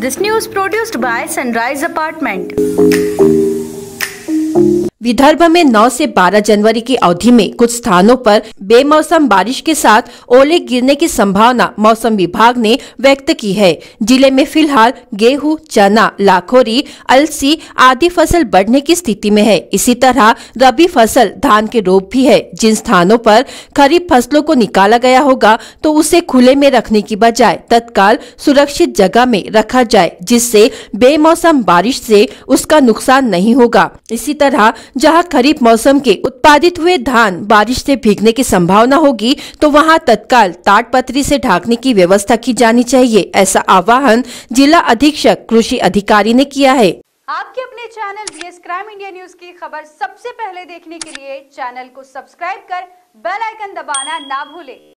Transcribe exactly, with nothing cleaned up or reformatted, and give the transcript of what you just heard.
This news produced by Sunrise Apartment. Vidarbha में नौ से बारह जनवरी की अवधि में कुछ स्थानों पर बेमौसम बारिश के साथ ओले गिरने की संभावना मौसम विभाग ने व्यक्त की है। जिले में फिलहाल गेहूं, चना, लाखोरी, अलसी आदि फसल बढ़ने की स्थिति में है। इसी तरह रबी फसल धान के रोप भी है। जिन स्थानों पर खरीफ फसलों को निकाला गया होगा तो उसे खुले में रखने की बजाय तत्काल सुरक्षित जगह में रखा जाए, जिससे बेमौसम बारिश से उसका नुकसान नहीं होगा। इसी तरह जहां खरीफ मौसम के उत्पादित हुए धान बारिश से भीगने की संभावना होगी तो वहां तत्काल ताड़पत्री से ढकने की व्यवस्था की जानी चाहिए। ऐसा आह्वान जिला अधीक्षक कृषि अधिकारी ने किया है। आपके अपने channel BS crime India news की खबर सबसे पहले देखने के लिए चैनल को सब्सक्राइब कर बेल आइकन दबाना ना भूलें।